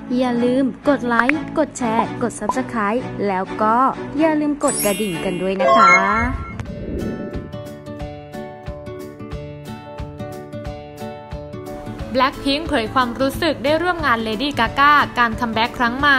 อย่าลืมกดไลค์กดแชร์กด Subscribe แล้วก็อย่าลืมกดกระดิ่งกันด้วยนะคะ Blackpink เผยความรู้สึกได้ร่วมงาน Lady Gaga การคัมแบ็กครั้งใหม่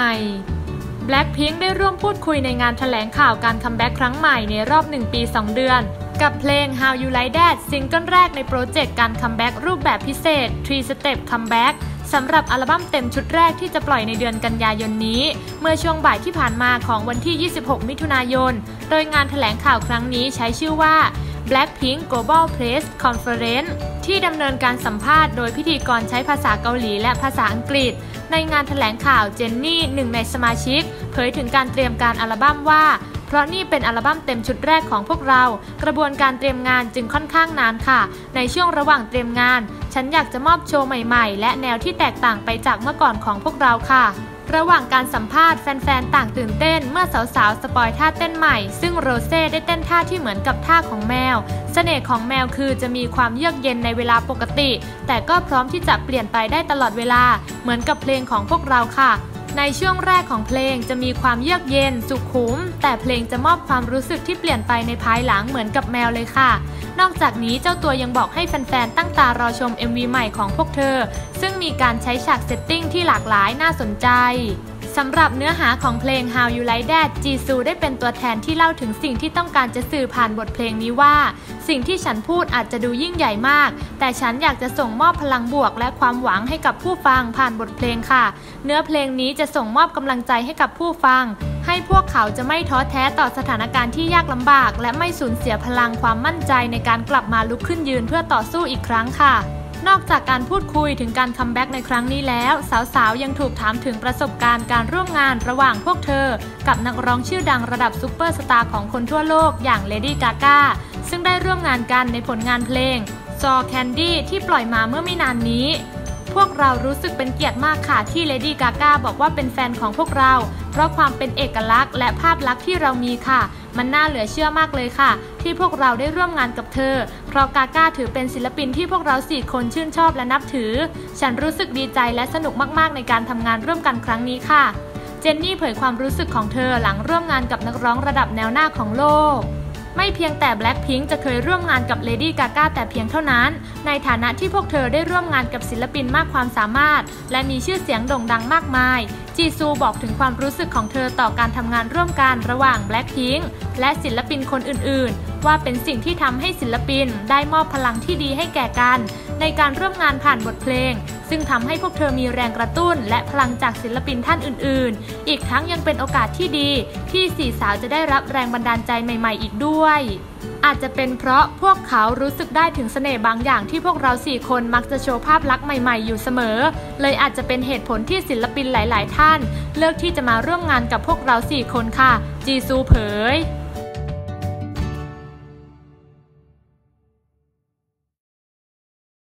Blackpink ได้ร่วมพูดคุยในงานแถลงข่าวการคัมแบ็กครั้งใหม่ในรอบ1 ปี 2 เดือนกับเพลง How You Like That ซิงเกิลแรกในโปรเจกต์การคัมแบ็กรูปแบบพิเศษ 3 Step Comeback สำหรับอัลบั้มเต็มชุดแรกที่จะปล่อยในเดือนกันยายนนี้เมื่อช่วงบ่ายที่ผ่านมาของวันที่ 26 มิถุนายนโดยงานแถลงข่าวครั้งนี้ใช้ชื่อว่า Blackpink Global Press Conference ที่ดำเนินการสัมภาษณ์โดยพิธีกรใช้ภาษาเกาหลีและภาษาอังกฤษในงานแถลงข่าวเจนนี่หนึ่งในสมาชิกเผยถึงการเตรียมการอัลบั้มว่าเพราะนี่เป็นอัลบั้มเต็มชุดแรกของพวกเรากระบวนการเตรียมงานจึงค่อนข้างนานค่ะในช่วงระหว่างเตรียมงานฉันอยากจะมอบโชว์ใหม่ๆและแนวที่แตกต่างไปจากเมื่อก่อนของพวกเราค่ะระหว่างการสัมภาษณ์แฟนๆต่างตื่นเต้นเมื่อสาวๆสปอยท่าเต้นใหม่ซึ่งโรเซ่ได้เต้นท่าที่เหมือนกับท่าของแมวเสน่ห์ของแมวคือจะมีความเยือกเย็นในเวลาปกติแต่ก็พร้อมที่จะเปลี่ยนไปได้ตลอดเวลาเหมือนกับเพลงของพวกเราค่ะในช่วงแรกของเพลงจะมีความเยือกเย็นสุขุมแต่เพลงจะมอบความรู้สึกที่เปลี่ยนไปในภายหลังเหมือนกับแมวเลยค่ะนอกจากนี้เจ้าตัวยังบอกให้แฟนๆตั้งตารอชม MV ใหม่ของพวกเธอซึ่งมีการใช้ฉากเซตติ้งที่หลากหลายน่าสนใจสำหรับเนื้อหาของเพลง How You Like That จีซูได้เป็นตัวแทนที่เล่าถึงสิ่งที่ต้องการจะสื่อผ่านบทเพลงนี้ว่าสิ่งที่ฉันพูดอาจจะดูยิ่งใหญ่มากแต่ฉันอยากจะส่งมอบพลังบวกและความหวังให้กับผู้ฟังผ่านบทเพลงค่ะเนื้อเพลงนี้จะส่งมอบกำลังใจให้กับผู้ฟังให้พวกเขาจะไม่ท้อแท้ต่อสถานการณ์ที่ยากลำบากและไม่สูญเสียพลังความมั่นใจในการกลับมาลุกขึ้นยืนเพื่อต่อสู้อีกครั้งค่ะนอกจากการพูดคุยถึงการคัมแบ็กในครั้งนี้แล้วสาวๆยังถูกถามถึงประสบการณ์การร่วมงานระหว่างพวกเธอกับนักร้องชื่อดังระดับซุปเปอร์สตาร์ของคนทั่วโลกอย่าง Lady Gaga ซึ่งได้ร่วมงานกันในผลงานเพลง Saw Candy ที่ปล่อยมาเมื่อไม่นานนี้พวกเรารู้สึกเป็นเกียรติมากค่ะที่ Lady Gaga บอกว่าเป็นแฟนของพวกเราเพราะความเป็นเอกลักษณ์และภาพลักษณ์ที่เรามีค่ะมันน่าเหลือเชื่อมากเลยค่ะที่พวกเราได้ร่วมงานกับเธอเพราะกาก้าถือเป็นศิลปินที่พวกเรา4 คนชื่นชอบและนับถือฉันรู้สึกดีใจและสนุกมากๆในการทำงานร่วมกันครั้งนี้ค่ะเจนนี่เผยความรู้สึกของเธอหลังร่วมงานกับนักร้องระดับแนวหน้าของโลกไม่เพียงแต่ Blackpink จะเคยร่วมงานกับ Lady Gaga แต่เพียงเท่านั้นในฐานะที่พวกเธอได้ร่วมงานกับศิลปินมากความสามารถและมีชื่อเสียงโด่งดังมากมายจีซูบอกถึงความรู้สึกของเธอต่อการทำงานร่วมกันระหว่าง Blackpink และศิลปินคนอื่นๆว่าเป็นสิ่งที่ทำให้ศิลปินได้มอบพลังที่ดีให้แก่กันในการร่วมงานผ่านบทเพลงซึ่งทำให้พวกเธอมีแรงกระตุ้นและพลังจากศิลปินท่านอื่นๆอีกทั้งยังเป็นโอกาสที่ดีที่4 สาวจะได้รับแรงบันดาลใจใหม่ๆอีกด้วยอาจจะเป็นเพราะพวกเขารู้สึกได้ถึงเสน่ห์บางอย่างที่พวกเรา4 คนมักจะโชว์ภาพลักษณ์ใหม่ๆอยู่เสมอเลยอาจจะเป็นเหตุผลที่ศิลปินหลายๆท่านเลือกที่จะมาร่วมงานกับพวกเรา4 คนค่ะจีซูเผย